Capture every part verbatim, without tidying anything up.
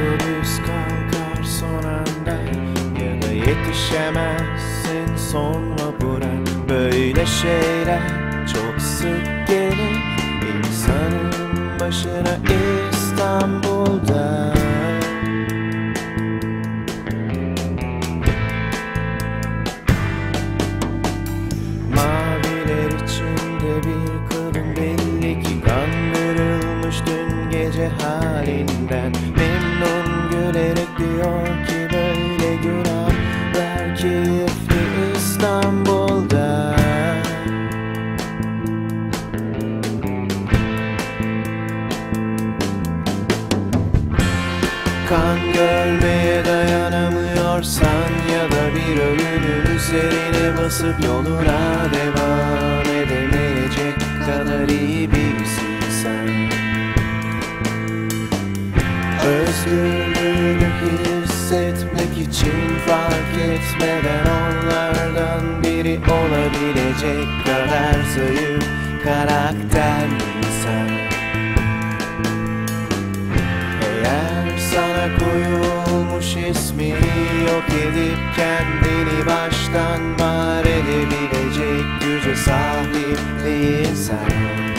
Otobüs kalkar son anda, ya da yetişemezsin son vapura. Böyle şeyler çok sık gelir insanın başına İstanbul'da. Maviler içinde bir kadın belli ki kandırılmış dün gece halinden. Memnun gülerek diyor ki böyle günahlar keyifli İstanbul'da. Kan görmeye dayanamıyorsan ya da bir ölünün üzerine basıp yoluna devam edemeyecek kadar iyi birisin sen. Özgürlüğünü hissetmek için fark etmeden onlardan biri olabilecek kadar zayıf karakterli sen. Eğer sana koyulmuş ismi yok edip kendini baştan var edebilecek güce sahip değilsen,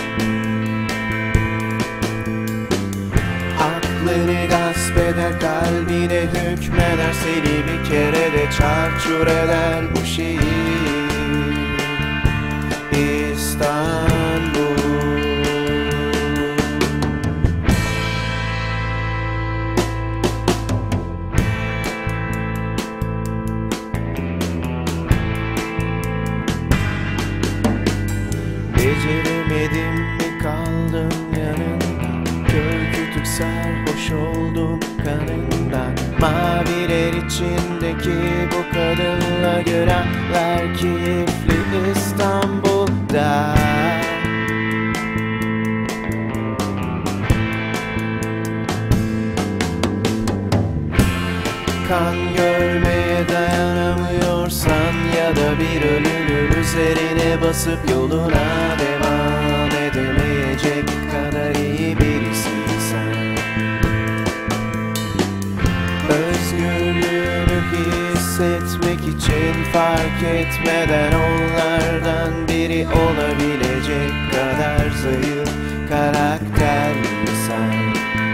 aklını gasp eder, kalbine hükmeder, seni bir kere de çarçur eder bu şehir İstanbul. Beceremedim mi kaldım yanında, kör kütük sarhoş oldum kanından. Maviler içindeki bu kadınla görenler keyifli İstanbul'da. Kan görmeye dayanamıyorsan ya da bir ölünün üzerine basıp yoluna devam edemeyecek kadar iyi birisin sen. Özgürlüğünü hissetmek için fark etmeden onlardan biri olabilecek kadar zayıf karakterli sen.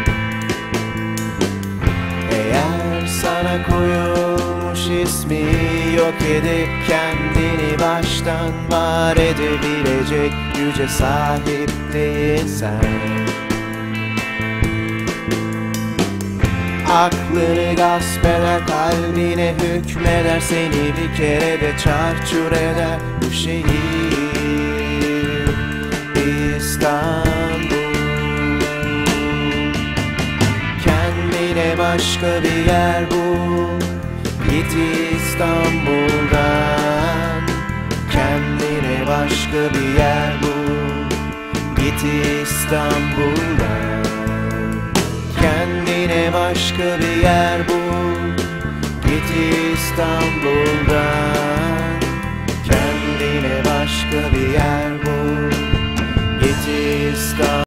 Eğer sana koyulmuş ismi yok edip kendini baştan var edebilecek güce sahip değilsen, aklını gasp eder, kalbine hükmeder, seni bir kere de çarçur eder bu şehir İstanbul. Kendine başka bir yer bul, git İstanbul'dan. Kendine başka bir yer bul, git İstanbul'dan. Kendine başka bir yer bul, git İstanbul'dan. Kendine başka bir yer